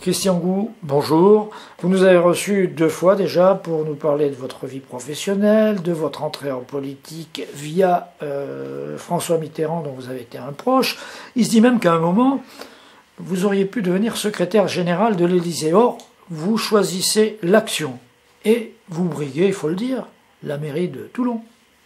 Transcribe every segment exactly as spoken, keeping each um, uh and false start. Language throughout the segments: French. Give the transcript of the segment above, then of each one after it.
Christian Gou, bonjour. Vous nous avez reçus deux fois déjà pour nous parler de votre vie professionnelle, de votre entrée en politique via euh, François Mitterrand, dont vous avez été un proche. Il se dit même qu'à un moment, vous auriez pu devenir secrétaire général de l'Élysée. Or, vous choisissez l'action et vous briguez, il faut le dire, la mairie de Toulon.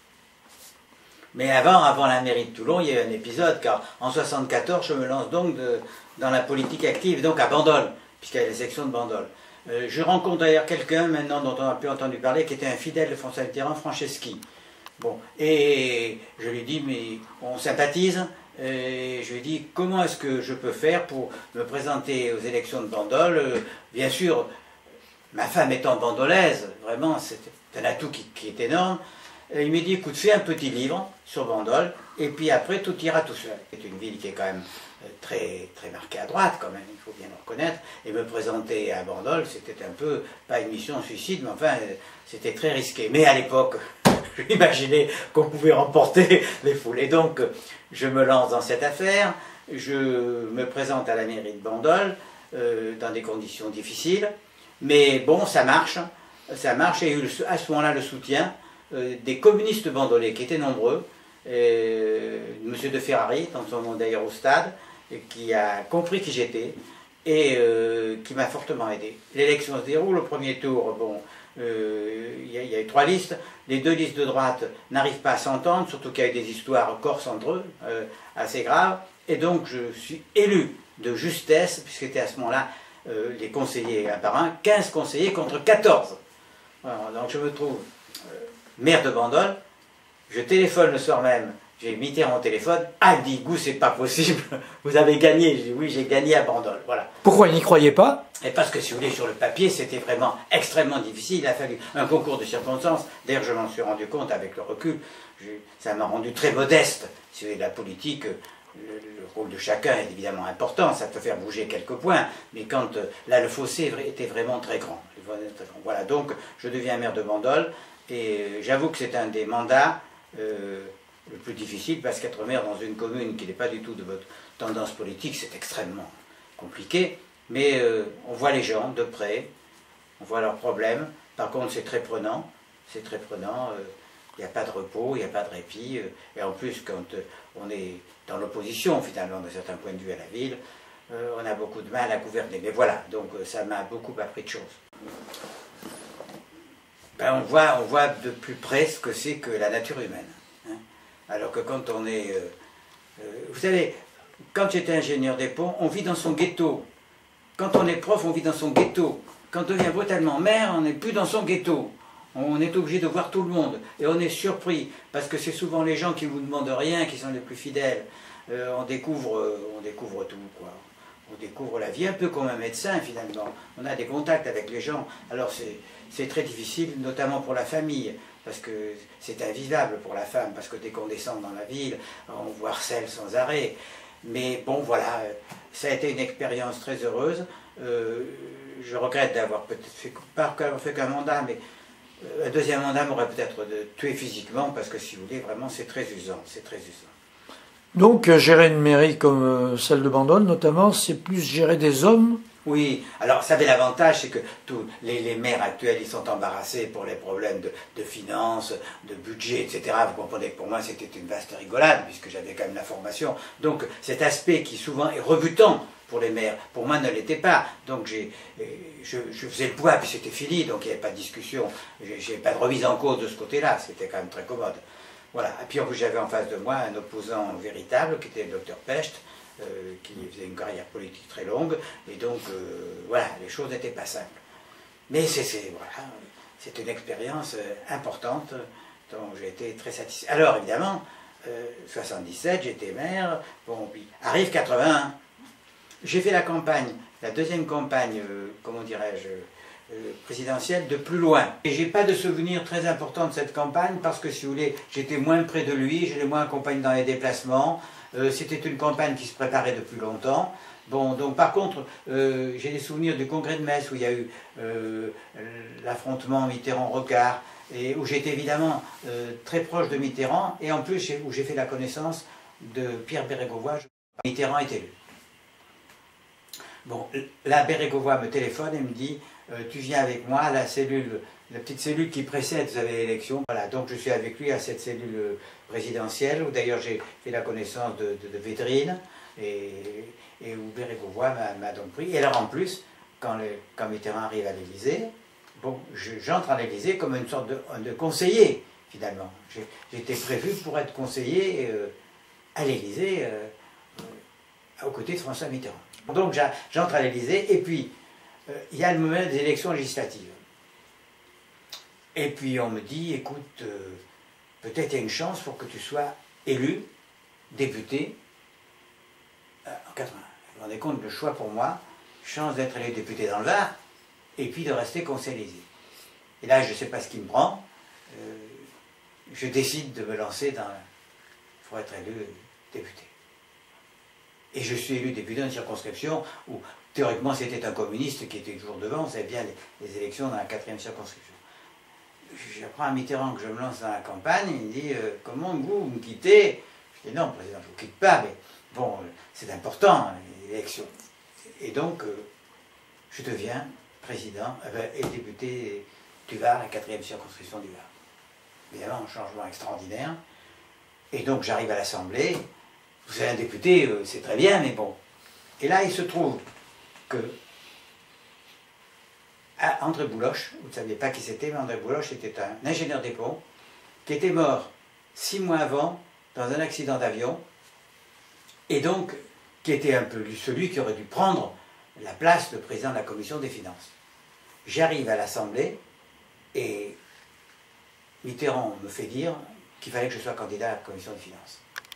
Mais avant, avant la mairie de Toulon, il y a eu un épisode, car en soixante-quatorze, je me lance donc de, dans la politique active, donc à Bandol, puisqu'il y a les sections de Bandol. Euh, je rencontre d'ailleurs quelqu'un maintenant dont on a plus entendu parler, qui était un fidèle de François Mitterrand, Franceschi. Bon, et je lui dis, mais on sympathise, et je lui dis, comment est-ce que je peux faire pour me présenter aux élections de Bandol? euh, Bien sûr, ma femme étant bandolaise, vraiment, c'est un atout qui, qui est énorme. Et il m'a dit, écoute, fais un petit livre sur Bandol, et puis après, tout ira tout seul. C'est une ville qui est quand même très, très marquée à droite, quand même, il faut bien le reconnaître. Et me présenter à Bandol, c'était un peu, pas une mission suicide, mais enfin, c'était très risqué. Mais à l'époque, j'imaginais qu'on pouvait remporter les foules. Et donc, je me lance dans cette affaire, je me présente à la mairie de Bandol, euh, dans des conditions difficiles. Mais bon, ça marche, ça marche, et il y a eu à ce moment-là le soutien euh, des communistes bandolais, qui étaient nombreux, euh, M. de Ferrari, dans son nom d'ailleurs au stade, et qui a compris qui j'étais, et euh, qui m'a fortement aidé. L'élection se déroule, au premier tour, bon, euh, il y, y a eu trois listes, les deux listes de droite n'arrivent pas à s'entendre, surtout qu'il y a eu des histoires corses entre eux, euh, assez graves, et donc je suis élu de justesse, puisque c'était à ce moment-là, Euh, les conseillers un par un, quinze conseillers contre quatorze. Alors, donc je me trouve euh, maire de Bandol, je téléphone le soir même, j'ai Mitterrand au téléphone, ah, il dit, Gou, c'est pas possible, vous avez gagné. Je dis, oui, j'ai gagné à Bandol, voilà. Pourquoi il n'y croyait pas? Et parce que si vous voulez, sur le papier, c'était vraiment extrêmement difficile, il a fallu un concours de circonstances, d'ailleurs je m'en suis rendu compte avec le recul, je, ça m'a rendu très modeste, si vous voulez, la politique. Le, le rôle de chacun est évidemment important, ça peut faire bouger quelques points, mais quand euh, là le fossé était vraiment très grand. Voilà, donc je deviens maire de Bandol, et euh, j'avoue que c'est un des mandats euh, le plus difficile, parce qu'être maire dans une commune qui n'est pas du tout de votre tendance politique, c'est extrêmement compliqué, mais euh, on voit les gens de près, on voit leurs problèmes, par contre c'est très prenant, c'est très prenant. Euh, Il n'y a pas de repos, il n'y a pas de répit, et en plus quand on est dans l'opposition finalement d'un certain point de vue à la ville, on a beaucoup de mal à gouverner. Mais voilà, donc ça m'a beaucoup appris de choses. Ben, on voit, on voit de plus près ce que c'est que la nature humaine. Hein. Alors que quand on est... Euh, euh, vous savez, quand j'étais ingénieur des ponts, on vit dans son ghetto. Quand on est prof, on vit dans son ghetto. Quand on devient brutalement maire, on n'est plus dans son ghetto. On est obligé de voir tout le monde, et on est surpris, parce que c'est souvent les gens qui ne vous demandent rien, qui sont les plus fidèles. Euh, on, découvre, euh, on découvre tout, quoi. On découvre la vie, un peu comme un médecin, finalement. On a des contacts avec les gens. Alors c'est très difficile, notamment pour la famille, parce que c'est invivable pour la femme, parce que dès qu'on descend dans la ville, on vous harcèle sans arrêt. Mais bon, voilà, ça a été une expérience très heureuse. Euh, je regrette d'avoir peut-être fait, pas fait qu'un mandat, mais... Un deuxième mandat m'aurait peut-être tué physiquement, parce que si vous voulez, vraiment c'est très usant, c'est très usant. Donc gérer une mairie comme celle de Bandol notamment, c'est plus gérer des hommes? Oui, alors ça avait l'avantage, c'est que tous les, les maires actuels, ils sont embarrassés pour les problèmes de, de finances, de budget, et cetera. Vous comprenez que pour moi c'était une vaste rigolade, puisque j'avais quand même la formation. Donc cet aspect qui souvent est rebutant pour les maires, pour moi ne l'était pas. Donc j'ai, je, je faisais le poids, puis c'était fini, donc il n'y avait pas de discussion. J'ai pas de remise en cause de ce côté-là, c'était quand même très commode. Voilà. Et puis en plus j'avais en face de moi un opposant véritable, qui était le docteur Pecht, euh, qui faisait une carrière politique très longue, et donc euh, voilà, les choses n'étaient pas simples. Mais c'est voilà, c'est une expérience euh, importante, dont j'ai été très satisfait. Alors évidemment, euh, soixante-dix-sept, j'étais maire, bon, puis arrive quatre-vingt-un. J'ai fait la campagne, la deuxième campagne, euh, comment dirais-je, euh, présidentielle de plus loin. Et j'ai pas de souvenir très important de cette campagne, parce que si vous voulez, j'étais moins près de lui, je l'ai moins accompagné dans les déplacements. Euh, C'était une campagne qui se préparait depuis longtemps. Bon, donc par contre, euh, j'ai des souvenirs du congrès de Metz où il y a eu euh, l'affrontement Mitterrand-Rocard, et où j'étais évidemment euh, très proche de Mitterrand, et en plus où j'ai fait la connaissance de Pierre Bérégovoy. Mitterrand est élu. Bon, là, Bérégovoy me téléphone et me dit euh, tu viens avec moi à la cellule, la petite cellule qui précède, vous savez, l'élection. Voilà, donc je suis avec lui à cette cellule présidentielle, où d'ailleurs j'ai fait la connaissance de, de, de Védrine, et, et où Bérégovoy m'a donc pris. Et alors en plus, quand, le, quand Mitterrand arrive à l'Élysée, bon, j'entre à l'Élysée comme une sorte de, de conseiller, finalement. J'étais prévu pour être conseiller euh, à l'Élysée, euh, euh, aux côtés de François Mitterrand. Donc j'entre à l'Élysée, et puis euh, il y a le moment des élections législatives. Et puis on me dit, écoute, euh, peut-être il y a une chance pour que tu sois élu député euh, en quatre-vingt. Vous vous rendez compte, le choix pour moi, chance d'être élu député dans le Var, et puis de rester conseiller Élysée. Et là, je ne sais pas ce qui me prend, euh, je décide de me lancer dans, pour être élu député. Et je suis élu député dans une circonscription où, théoriquement, c'était un communiste qui était toujours devant, vous savez bien, les, les élections dans la quatrième circonscription. J'apprends à Mitterrand que je me lance dans la campagne, il me dit euh, « Comment vous, vous me quittez ?» Je dis « Non, président, je ne vous quitte pas, mais bon, euh, c'est important, les élections. » Et donc, euh, je deviens président euh, et député du Var, la quatrième circonscription du Var. Évidemment, un changement extraordinaire. Et donc, j'arrive à l'Assemblée. Vous savez, un député, euh, c'est très bien, mais bon. Et là, il se trouve que à André Bouloche, vous ne saviez pas qui c'était, mais André Bouloche était un ingénieur des ponts qui était mort six mois avant dans un accident d'avion, et donc qui était un peu celui qui aurait dû prendre la place de président de la commission des finances. J'arrive à l'Assemblée et Mitterrand me fait dire qu'il fallait que je sois candidat à la commission des finances.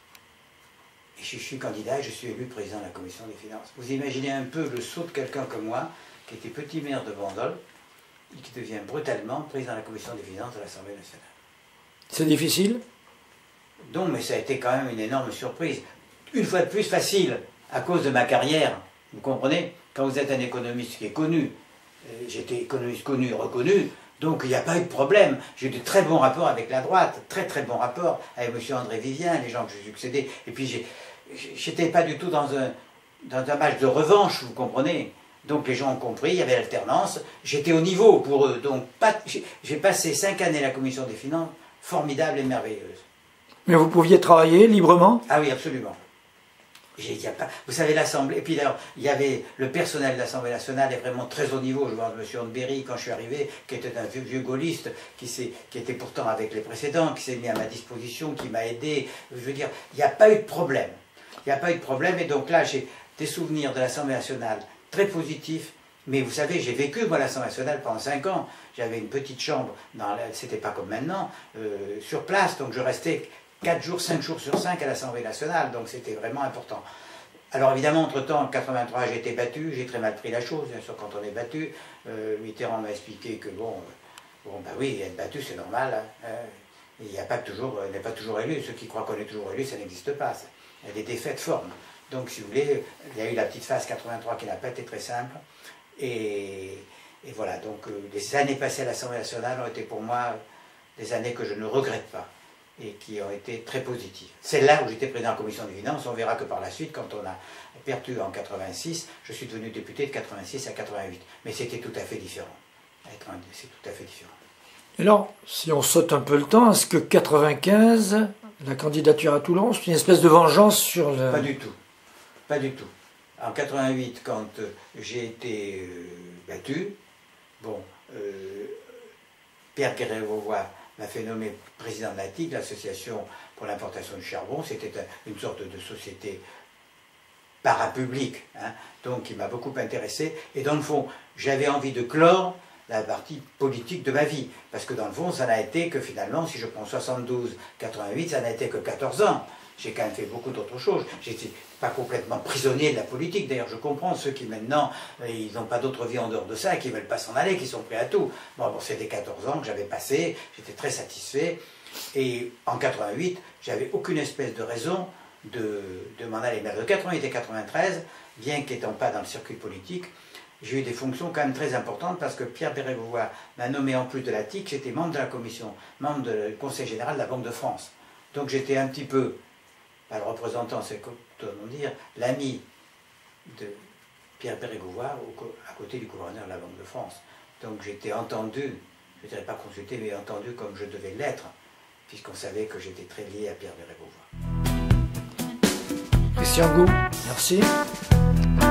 Et je suis candidat et je suis élu président de la commission des finances. Vous imaginez un peu le saut de quelqu'un comme moi, qui était petit maire de Bandol, et qui devient brutalement président de la commission des finances de l'Assemblée nationale. C'est difficile? Non, mais ça a été quand même une énorme surprise. Une fois de plus facile, à cause de ma carrière. Vous comprenez? Quand vous êtes un économiste qui est connu, j'étais économiste connu, reconnu, donc il n'y a pas eu de problème. J'ai eu de très bons rapports avec la droite, très très bons rapports avec M. André Vivien, les gens que j'ai succédés. Et puis j'étais pas du tout dans un, dans un match de revanche, vous comprenez? Donc les gens ont compris, il y avait l'alternance, j'étais au niveau pour eux. Donc j'ai passé cinq années à la commission des finances, formidable et merveilleuse. Mais vous pouviez travailler librement? Ah oui, absolument. Y a pas, vous savez, l'Assemblée, et puis d'ailleurs, il y avait le personnel de l'Assemblée nationale est vraiment très haut niveau. Je vois M. Honneberry, quand je suis arrivé, qui était un vieux, vieux gaulliste, qui, qui était pourtant avec les précédents, qui s'est mis à ma disposition, qui m'a aidé. Je veux dire, il n'y a pas eu de problème. Il n'y a pas eu de problème, et donc là, j'ai des souvenirs de l'Assemblée nationale très positifs. Mais vous savez, j'ai vécu, moi, l'Assemblée nationale pendant cinq ans. J'avais une petite chambre, c'était pas comme maintenant, euh, sur place, donc je restais quatre jours, cinq jours sur cinq à l'Assemblée nationale, donc c'était vraiment important. Alors évidemment, entre-temps, en quatre-vingt-trois, j'ai été battu, j'ai très mal pris la chose, bien sûr, quand on est battu. Euh, Mitterrand m'a expliqué que, bon, euh, bon, bah oui, être battu, c'est normal. Hein, euh, il n'y a pas toujours, euh, n'est pas toujours élu. Ceux qui croient qu'on est toujours élu, ça n'existe pas. Ça. Il y a des défaites formes. Donc, si vous voulez, il y a eu la petite phase quatre-vingt-trois qui n'a pas été très simple. Et, et voilà, donc euh, les années passées à l'Assemblée nationale ont été pour moi des années que je ne regrette pas et qui ont été très positives. C'est là où j'étais président de la commission des finances. On verra que par la suite, quand on a perdu en quatre-vingt-six, je suis devenu député de quatre-vingt-six à quatre-vingt-huit. Mais c'était tout à fait différent. C'est tout à fait différent. Et alors, si on saute un peu le temps, est-ce que quatre-vingt-quinze, la candidature à Toulon, c'est une espèce de vengeance sur le... Pas du tout. Pas du tout. En quatre-vingt-huit, quand euh, j'ai été euh, battu, bon, euh, Pierre Bérégovoy m'a fait nommer président de l'A T I C, l'Association pour l'importation du charbon. C'était une sorte de société parapublique, hein, donc qui m'a beaucoup intéressé. Et dans le fond, j'avais envie de clore la partie politique de ma vie. Parce que dans le fond, ça n'a été que finalement, si je prends soixante-douze quatre-vingt-huit, ça n'a été que quatorze ans. J'ai quand même fait beaucoup d'autres choses. J'étais pas complètement prisonnier de la politique. D'ailleurs, je comprends ceux qui maintenant, ils n'ont pas d'autre vie en dehors de ça, qui ne veulent pas s'en aller, qui sont prêts à tout. Bon, bon c'était quatorze ans que j'avais passé, j'étais très satisfait. Et en quatre-vingt-huit, j'avais aucune espèce de raison de, de m'en aller. Mais de quatre-vingt-huit et quatre-vingt-treize, bien qu'étant pas dans le circuit politique, j'ai eu des fonctions quand même très importantes parce que Pierre Bérégovoy m'a nommé en plus de l'A T I C, j'étais membre de la commission, membre du Conseil général de la Banque de France. Donc j'étais un petit peu, pas le représentant, c'est comment dire, l'ami de Pierre Bérégovoy à côté du gouverneur de la Banque de France. Donc j'étais entendu, je ne dirais pas consulté, mais entendu comme je devais l'être, puisqu'on savait que j'étais très lié à Pierre Bérégovoy. Christian Goux, merci.